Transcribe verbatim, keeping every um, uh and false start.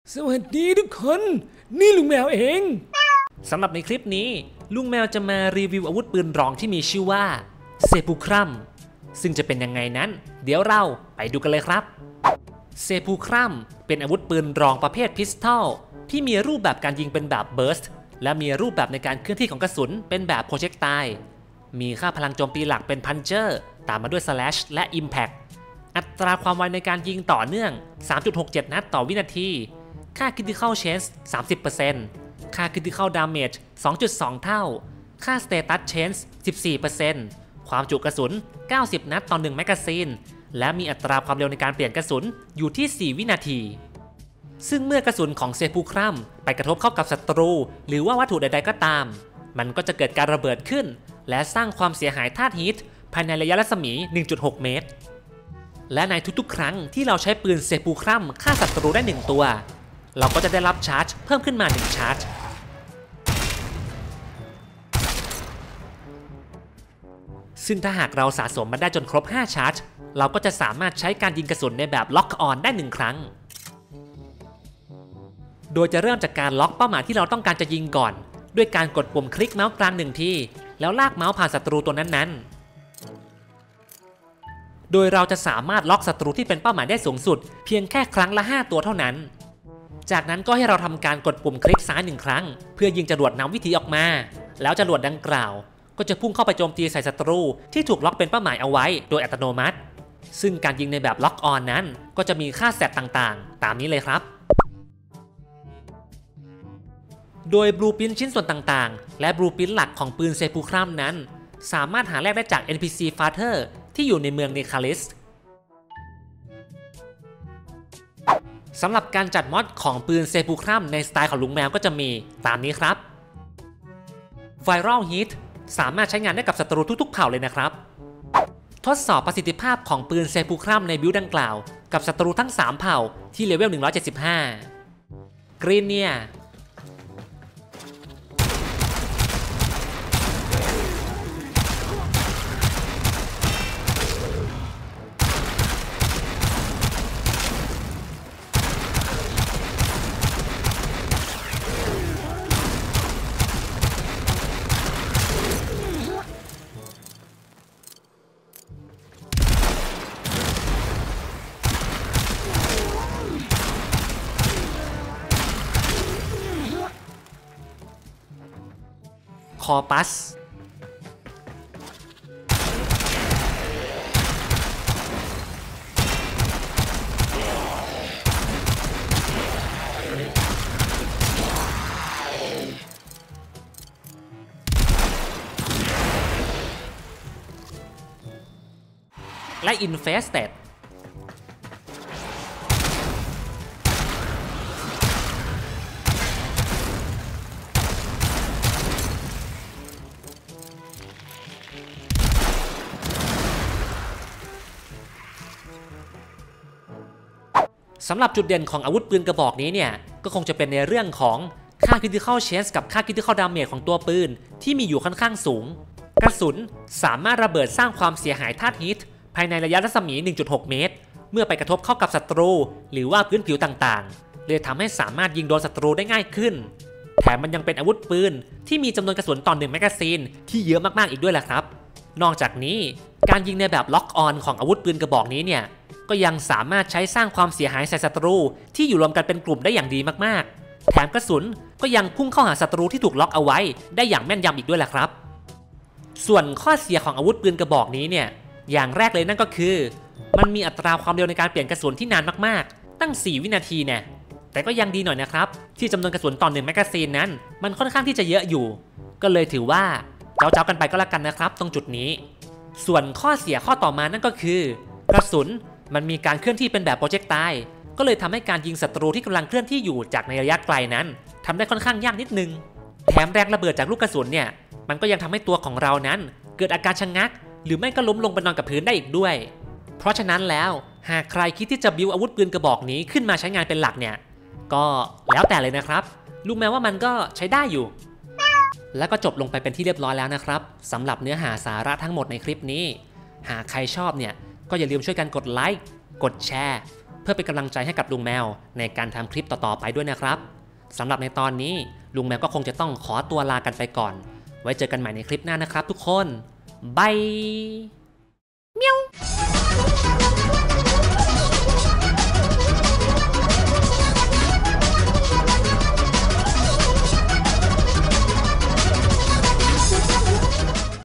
สวัสดีทุกคนนี่ลุงแมวเองสำหรับในคลิปนี้ลุงแมวจะมารีวิวอาวุธปืนรองที่มีชื่อว่าเซปูครัมซึ่งจะเป็นยังไงนั้นเดี๋ยวเราไปดูกันเลยครับเซปูครัมเป็นอาวุธปืนรองประเภทพิสตอลที่มีรูปแบบการยิงเป็นแบบเบิร์สต์และมีรูปแบบในการเคลื่อนที่ของกระสุนเป็นแบบโปรเจกไตล์มีค่าพลังโจมตีหลักเป็นพันเจอร์ตามมาด้วยสแลชและอิมแพคอัตราความไวในการยิงต่อเนื่อง สามจุดหกเจ็ด นัดต่อวินาทีค่า Critical Chance สามสิบเปอร์เซ็นต์ ค่า Critical Damage สองจุดสอง เท่าค่า Status Chance สิบสี่เปอร์เซ็นต์ ความจุกระสุนเก้าสิบนัดต่อหนึ่งแมกกาซีนและมีอัตราความเร็วในการเปลี่ยนกระสุนอยู่ที่สี่วินาทีซึ่งเมื่อกระสุนของเซปูครัมไปกระทบเข้ากับศัตรูหรือว่าวัตถุใดๆก็ตามมันก็จะเกิดการระเบิดขึ้นและสร้างความเสียหายธาตุฮีทภายในระยะรัศมี หนึ่งจุดหก เมตรและในทุกๆครั้งที่เราใช้ปืนเซปูครัมฆ่าศัตรูได้หนึ่งตัวเราก็จะได้รับชาร์จเพิ่มขึ้นมาหนึ่งชาร์จซึ่งถ้าหากเราสะสมมันได้จนครบห้าชาร์จเราก็จะสามารถใช้การยิงกระสุนในแบบล็อกออนได้หนึ่งครั้งโดยจะเริ่มจากการล็อกเป้าหมายที่เราต้องการจะยิงก่อนด้วยการกดปุ่มคลิกเมาส์กลางหนึ่งทีแล้วลากเมาส์ผ่านศัตรูตัวนั้นๆโดยเราจะสามารถล็อกศัตรูที่เป็นเป้าหมายได้สูงสุดเพียงแค่ครั้งละห้าตัวเท่านั้นจากนั้นก็ให้เราทำการกดปุ่มคลิกซ้ายหนึ่งครั้งเพื่อยิงจรวดนำวิถีออกมาแล้วจรวดดังกล่าวก็จะพุ่งเข้าไปโจมตีใส่ศัตรูที่ถูกล็อกเป็นเป้าหมายเอาไว้โดยอัตโนมัติซึ่งการยิงในแบบล็อกออนนั้นก็จะมีค่าแสตต่างๆตามนี้เลยครับโดยบลูพรินท์ชิ้นส่วนต่างๆและบลูพรินท์หลักของปืนเซปูครัมนั้นสามารถหาแลกได้จาก เอ็น พี ซี Fighter ที่อยู่ในเมืองเนคาลิสสำหรับการจัดมอดของปืนเซปูครัมในสไตล์ของลุงแมวก็จะมีตามนี้ครับ Viral Hit สามารถใช้งานได้กับศัตรูทุกๆเผ่าเลยนะครับทดสอบประสิทธิภาพของปืนเซปูครัมในบิลด์ดังกล่าวกับศัตรูทั้งสามเผ่าที่เลเวลหนึ่งร้อยเจ็ดสิบห้า Greeneerคอปัสและ Infestedสำหรับจุดเด่นของอาวุธปืนกระบอกนี้เนี่ยก็คงจะเป็นในเรื่องของค่า Critical Chance กับค่า Critical Damage ของตัวปืนที่มีอยู่ค่อนข้างสูงกระสุนสามารถระเบิดสร้างความเสียหายธาตุฮีทภายในระยะรัศมี หนึ่งจุดหก เมตรเมื่อไปกระทบเข้ากับศัตรูหรือว่าพื้นผิวต่างๆเลยทำให้สามารถยิงโดนศัตรูได้ง่ายขึ้นแถมมันยังเป็นอาวุธปืนที่มีจำนวนกระสุนต่อหนึ่งแมกกาซีนที่เยอะมากๆอีกด้วยแหละครับนอกจากนี้การยิงในแบบล็อกออนของอาวุธปืนกระบอกนี้เนี่ยก็ยังสามารถใช้สร้างความเสียหายใส่ศัตรูที่อยู่รวมกันเป็นกลุ่มได้อย่างดีมากๆแถมกระสุนก็ยังพุ่งเข้าหาศัตรูที่ถูกล็อกเอาไว้ได้อย่างแม่นยำอีกด้วยแหละครับส่วนข้อเสียของอาวุธปืนกระบอกนี้เนี่ยอย่างแรกเลยนั่นก็คือมันมีอัตราความเร็วในการเปลี่ยนกระสุนที่นานมากๆตั้งสี่วินาทีเนี่ยแต่ก็ยังดีหน่อยนะครับที่จำนวนกระสุนต่อหนึ่งแมกกาซีนนั้นมันค่อนข้างที่จะเยอะอยู่ก็เลยถือว่าเจ้าๆกันไปก็แล้วกันนะครับตรงจุดนี้ส่วนข้อเสียข้อต่อมานั่นก็คือกระสุนมันมีการเคลื่อนที่เป็นแบบโปรเจกไตล์ก็เลยทำให้การยิงศัตรูที่กำลังเคลื่อนที่อยู่จากในระยะไกลนั้นทำได้ค่อนข้างยากนิดนึงแถมแรงระเบิดจากลูกกระสุนเนี่ยมันก็ยังทำให้ตัวของเรานั้นเกิดอาการชะงักหรือไม่ก็ล้มลงไปนอนกับพื้นได้อีกด้วยเพราะฉะนั้นแล้วหากใครคิดที่จะบิวอาวุธปืนกระบอกนี้ขึ้นมาใช้งานเป็นหลักเนี่ยก็แล้วแต่เลยนะครับรู้ไหมว่ามันก็ใช้ได้อยู่แล้วก็จบลงไปเป็นที่เรียบร้อยแล้วนะครับสำหรับเนื้อหาสาระทั้งหมดในคลิปนี้หากใครชอบเนี่ยก็อย่าลืมช่วยกันกดไลค์กดแชร์เพื่อเป็นกำลังใจให้กับลุงแมวในการทำคลิปต่อๆไปด้วยนะครับสำหรับในตอนนี้ลุงแมวก็คงจะต้องขอตัวลากันไปก่อนไว้เจอกันใหม่ในคลิปหน้านะครับทุกคนบายเมียว